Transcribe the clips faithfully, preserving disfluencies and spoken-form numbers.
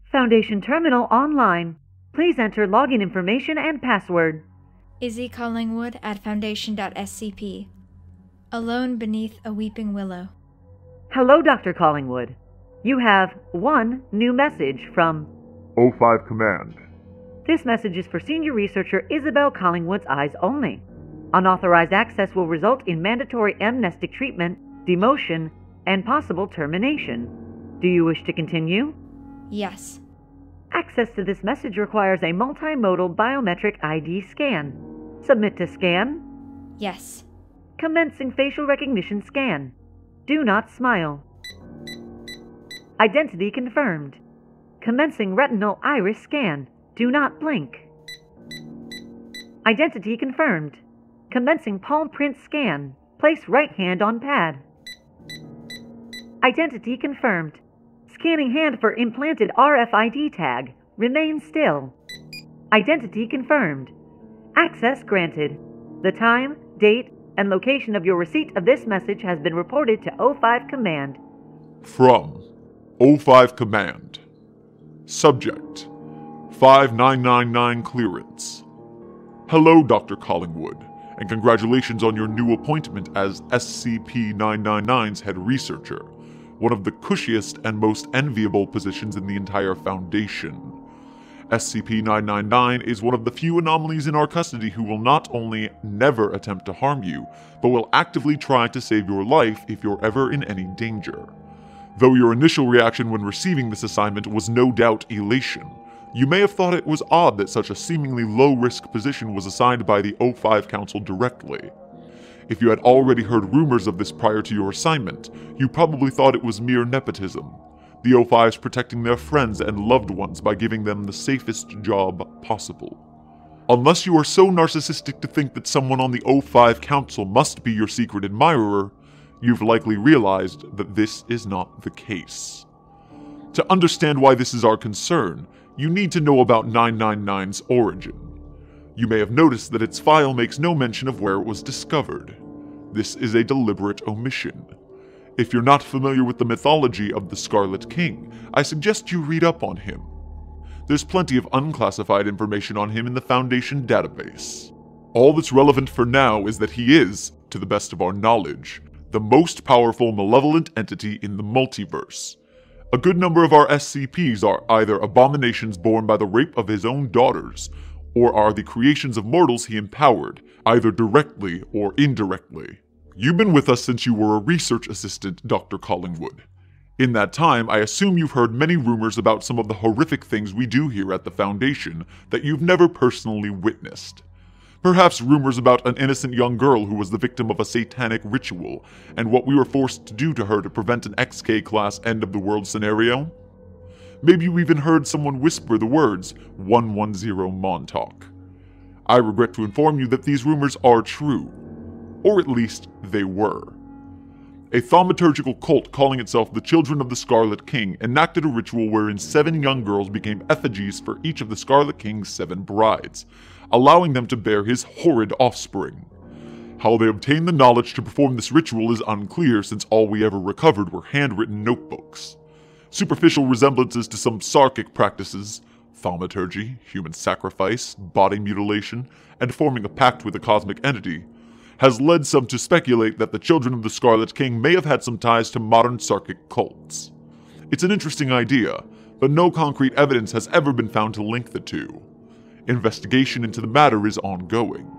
Foundation Terminal online. Please enter login information and password. Izzy Collingwood at foundation dot S C P. Alone beneath a weeping willow. Hello, Doctor Collingwood. You have one new message from O five Command. This message is for senior researcher Isabel Collingwood's eyes only. Unauthorized access will result in mandatory amnestic treatment, demotion, and possible termination. Do you wish to continue? Yes. Access to this message requires a multimodal biometric I D scan. Submit to scan. Yes. Commencing facial recognition scan. Do not smile. Identity confirmed. Commencing retinal iris scan. Do not blink. Identity confirmed. Commencing palm print scan. Place right hand on pad. Identity confirmed. Scanning hand for implanted R F I D tag. Remain still. Identity confirmed. Access granted. The time, date, and location of your receipt of this message has been reported to O five Command. From O five Command. Subject five nine nine nine Clearance. Hello, Doctor Collingwood, and congratulations on your new appointment as S C P nine ninety-nine's head researcher, one of the cushiest and most enviable positions in the entire Foundation. S C P nine ninety-nine is one of the few anomalies in our custody who will not only never attempt to harm you, but will actively try to save your life if you're ever in any danger. Though your initial reaction when receiving this assignment was no doubt elation, you may have thought it was odd that such a seemingly low-risk position was assigned by the O five Council directly. If you had already heard rumors of this prior to your assignment, you probably thought it was mere nepotism, the O fives protecting their friends and loved ones by giving them the safest job possible. Unless you are so narcissistic to think that someone on the O five Council must be your secret admirer, you've likely realized that this is not the case. To understand why this is our concern, you need to know about nine ninety-nine's origin. You may have noticed that its file makes no mention of where it was discovered. This is a deliberate omission. If you're not familiar with the mythology of the Scarlet King, I suggest you read up on him. There's plenty of unclassified information on him in the Foundation database. All that's relevant for now is that he is, to the best of our knowledge, the most powerful malevolent entity in the multiverse. A good number of our S C Ps are either abominations born by the rape of his own daughters, or are the creations of mortals he empowered, either directly or indirectly. You've been with us since you were a research assistant, Doctor Collingwood. In that time, I assume you've heard many rumors about some of the horrific things we do here at the Foundation that you've never personally witnessed. Perhaps rumors about an innocent young girl who was the victim of a satanic ritual, and what we were forced to do to her to prevent an X K-class end-of-the-world scenario? Maybe you even heard someone whisper the words, one one zero Montauk. I regret to inform you that these rumors are true. Or at least, they were. A thaumaturgical cult calling itself the Children of the Scarlet King enacted a ritual wherein seven young girls became effigies for each of the Scarlet King's seven brides, allowing them to bear his horrid offspring. How they obtained the knowledge to perform this ritual is unclear, since all we ever recovered were handwritten notebooks. Superficial resemblances to some Sarkic practices, thaumaturgy, human sacrifice, body mutilation, and forming a pact with a cosmic entity, has led some to speculate that the Children of the Scarlet King may have had some ties to modern Sarkic cults. It's an interesting idea, but no concrete evidence has ever been found to link the two. Investigation into the matter is ongoing.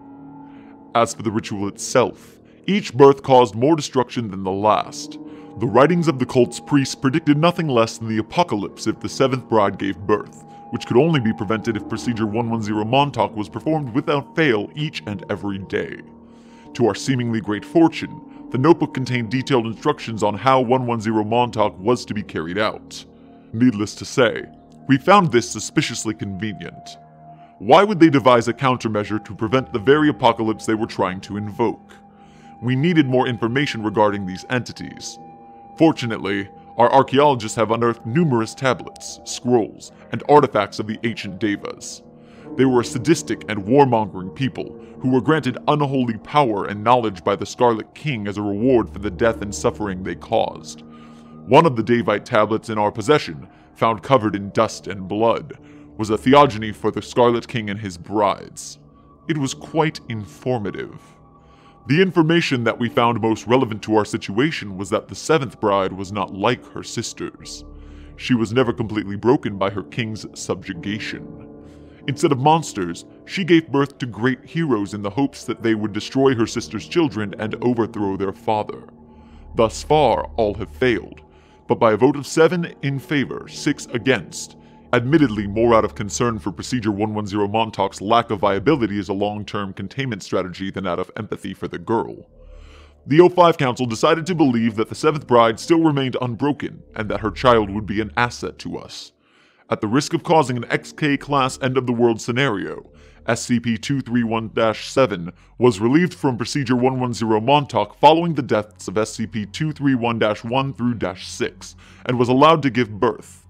As for the ritual itself, each birth caused more destruction than the last. The writings of the cult's priests predicted nothing less than the apocalypse if the seventh bride gave birth, which could only be prevented if procedure one one zero Montauk was performed without fail each and every day. To our seemingly great fortune, the notebook contained detailed instructions on how one one zero Montauk was to be carried out. Needless to say, we found this suspiciously convenient. Why would they devise a countermeasure to prevent the very apocalypse they were trying to invoke? We needed more information regarding these entities. Fortunately, our archaeologists have unearthed numerous tablets, scrolls, and artifacts of the ancient Devas. They were a sadistic and warmongering people who were granted unholy power and knowledge by the Scarlet King as a reward for the death and suffering they caused. One of the Devite tablets in our possession found covered in dust and blood, was a theogony for the Scarlet King and his brides. It was quite informative. The information that we found most relevant to our situation was that the seventh bride was not like her sisters. She was never completely broken by her king's subjugation. Instead of monsters, she gave birth to great heroes in the hopes that they would destroy her sister's children and overthrow their father. Thus far, all have failed, but by a vote of seven in favor, six against, admittedly more out of concern for Procedure one ten Montauk's lack of viability as a long-term containment strategy than out of empathy for the girl, the O five Council decided to believe that the seventh bride still remained unbroken and that her child would be an asset to us. At the risk of causing an X K-class end-of-the-world scenario, S C P two thirty-one dash seven was relieved from Procedure one ten Montauk following the deaths of S C P two thirty-one dash one through six and was allowed to give birth.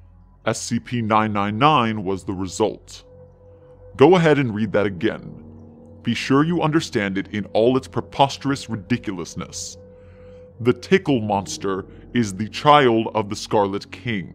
S C P nine ninety-nine was the result. Go ahead and read that again. Be sure you understand it in all its preposterous ridiculousness. The Tickle Monster is the child of the Scarlet King.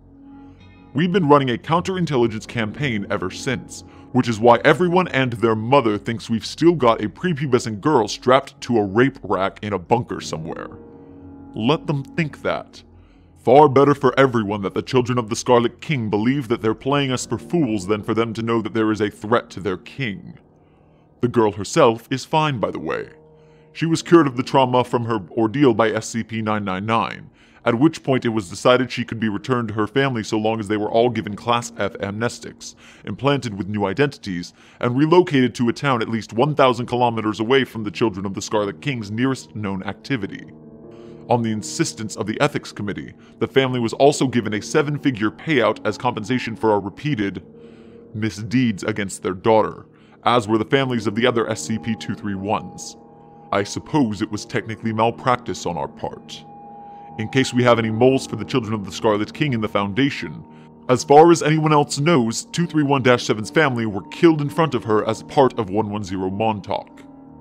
We've been running a counterintelligence campaign ever since, which is why everyone and their mother thinks we've still got a prepubescent girl strapped to a rape rack in a bunker somewhere. Let them think that. Far better for everyone that the children of the Scarlet King believe that they're playing us for fools than for them to know that there is a threat to their king. The girl herself is fine, by the way. She was cured of the trauma from her ordeal by S C P nine ninety-nine, at which point it was decided she could be returned to her family so long as they were all given Class F amnestics, implanted with new identities, and relocated to a town at least one thousand kilometers away from the children of the Scarlet King's nearest known activity. On the insistence of the Ethics Committee, the family was also given a seven-figure payout as compensation for our repeated misdeeds against their daughter, as were the families of the other S C P two thirty-ones. I suppose it was technically malpractice on our part. In case we have any moles for the children of the Scarlet King in the Foundation, as far as anyone else knows, two thirty-one dash seven's family were killed in front of her as part of one ten Montauk.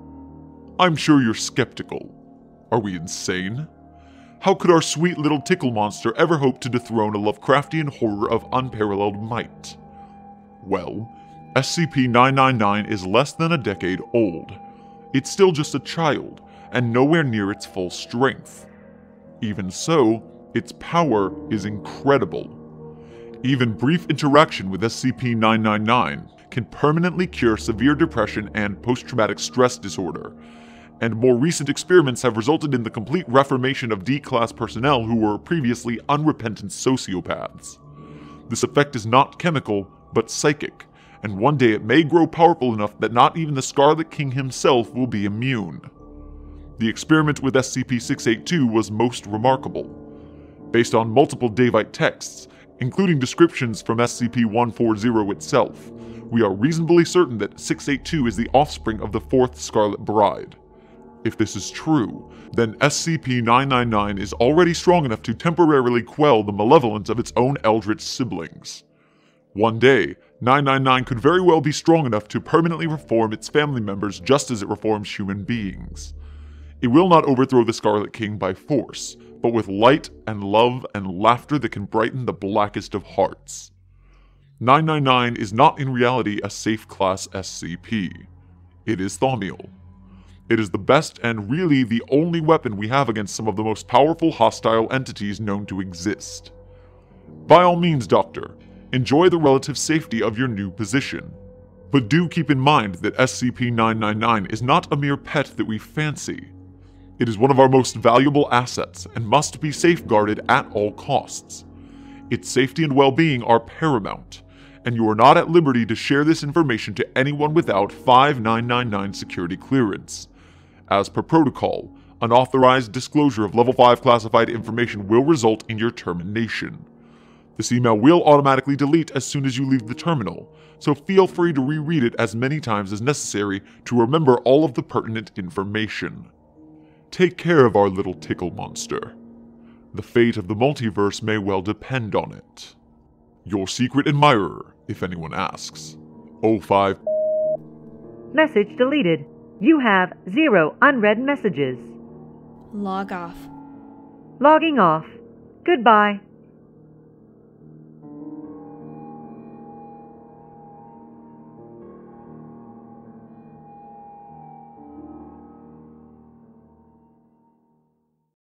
I'm sure you're skeptical. Are we insane? How could our sweet little tickle monster ever hope to dethrone a Lovecraftian horror of unparalleled might? Well, S C P nine ninety-nine is less than a decade old. It's still just a child, and nowhere near its full strength. Even so, its power is incredible. Even brief interaction with S C P nine ninety-nine can permanently cure severe depression and post-traumatic stress disorder, and more recent experiments have resulted in the complete reformation of D-class personnel who were previously unrepentant sociopaths. This effect is not chemical, but psychic, and one day it may grow powerful enough that not even the Scarlet King himself will be immune. The experiment with S C P six eighty-two was most remarkable. Based on multiple Davite texts, including descriptions from S C P one forty itself, we are reasonably certain that six eighty-two is the offspring of the fourth Scarlet Bride. If this is true, then S C P nine ninety-nine is already strong enough to temporarily quell the malevolence of its own eldritch siblings. One day, nine ninety-nine could very well be strong enough to permanently reform its family members just as it reforms human beings. It will not overthrow the Scarlet King by force, but with light and love and laughter that can brighten the blackest of hearts. nine ninety-nine is not in reality a safe class S C P. It is Thaumiel. It is the best and really the only weapon we have against some of the most powerful hostile entities known to exist. By all means, Doctor, enjoy the relative safety of your new position. But do keep in mind that S C P nine ninety-nine is not a mere pet that we fancy. It is one of our most valuable assets and must be safeguarded at all costs. Its safety and well-being are paramount, and you are not at liberty to share this information to anyone without five nine nine nine security clearance. As per protocol, unauthorized disclosure of level five classified information will result in your termination. This email will automatically delete as soon as you leave the terminal, so feel free to reread it as many times as necessary to remember all of the pertinent information. Take care of our little tickle monster. The fate of the multiverse may well depend on it. Your secret admirer, if anyone asks. oh five. Message deleted. You have zero unread messages. Log off. Logging off. Goodbye.